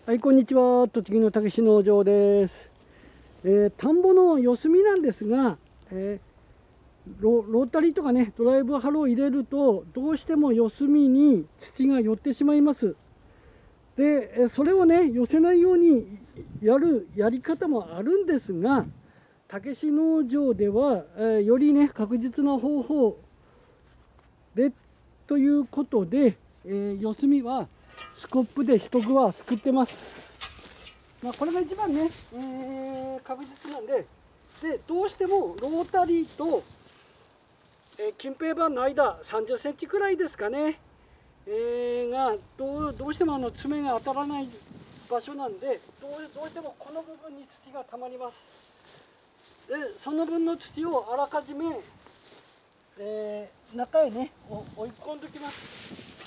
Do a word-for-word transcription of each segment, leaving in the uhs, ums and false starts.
はい、こんにちは。栃木のたけし農場です。えー、田んぼの四隅なんですが、えー、ロ, ロータリーとかね、ドライブハローを入れると、どうしても四隅に土が寄ってしまいます。で、それをね、寄せないようにやるやり方もあるんですが、たけし農場では、えー、よりね、確実な方法でということで、えー、四隅はスコップで一具はすくってます。まあ、これが一番ね、えー、確実なんで、でどうしてもロータリーと、えー、近平板の間さんじゅっセンチくらいですかね、えー、がどう、どうしてもあの爪が当たらない場所なんで、どう、どうしてもこの部分に土がたまります。でその分の土をあらかじめ、えー、中へね追い込んでおきます。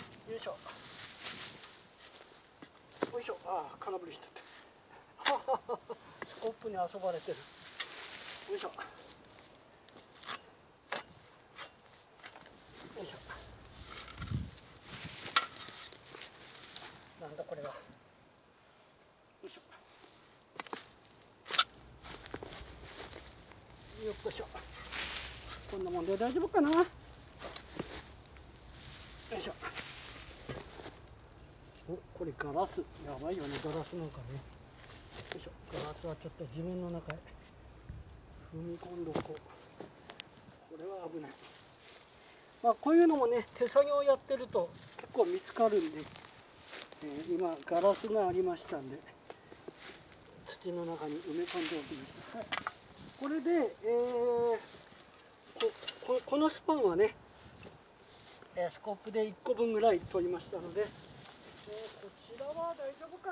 よいしょよいしょ。ああ、空振りしててスコップに遊ばれてる。よいしょよいしょ。なんだこれは。よいしょよっこいしょ。こんなもんで大丈夫かな。よいしょ。お、これガラスやばいよね。ガラスなんかね。よいしょ。ガラスはちょっと地面の中へ踏み込んどこう。これは危ない。まあこういうのもね、手作業やってると結構見つかるんで、えー、今ガラスがありましたんで土の中に埋め込んでおきます。はい、これで、えー、こ, こ, このスパンはね、えー、スコップでいっこぶんぐらい取りましたので、えー、こちらは大丈夫かな。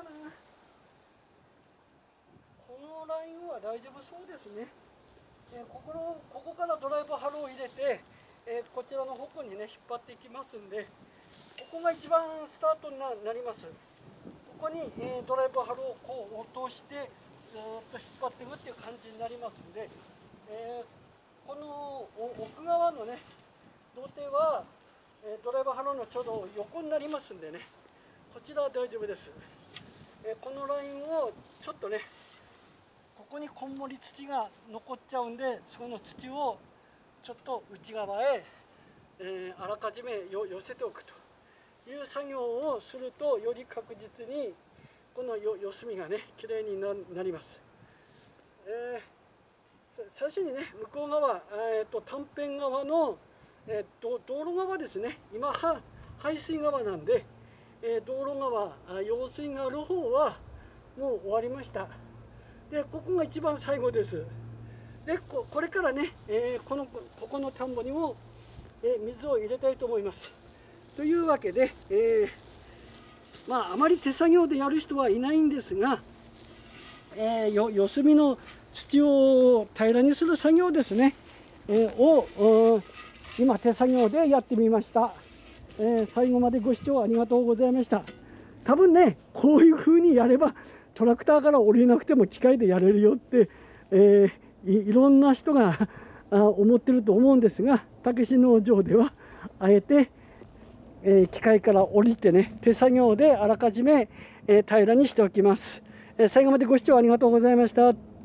このラインは大丈夫そうですね。えー、ここのここからドライブハローを入れて、えー、こちらの方向にね引っ張っていきますんで、ここが一番スタートに な, なります。ここに、えー、ドライブハローをこう落としてずっと引っ張っていくっていう感じになりますんで、えー、この奥側のね土手は、えー、ドライブハローのちょうど横になりますんでね、こちらは大丈夫です。えー、このラインをちょっとね、ここにこんもり土が残っちゃうんで、その土をちょっと内側へ、えー、あらかじめよ寄せておくという作業をすると、より確実にこの四隅がねきれいに な, なります。えー、最初にね向こう側、えー、と短辺側の、えー、と道路側ですね。今は排水側なんで、えー、道路側用水がある方はもう終わりました。でここが一番最後です。で こ, これからね、えー、このここの田んぼにも、えー、水を入れたいと思います。というわけで、えー、まああまり手作業でやる人はいないんですが、えー、よ四隅の土を平らにする作業ですね、えー、を今手作業でやってみました。えー、最後までご視聴ありがとうございました。多分ねこういう風にやればトラクターから降りなくても機械でやれるよって、えー、い, いろんな人が思ってると思うんですが、たけし農場ではあえて、えー、機械から降りてね手作業であらかじめ、えー、平らにしておきます。えー、最後までご視聴ありがとうございました。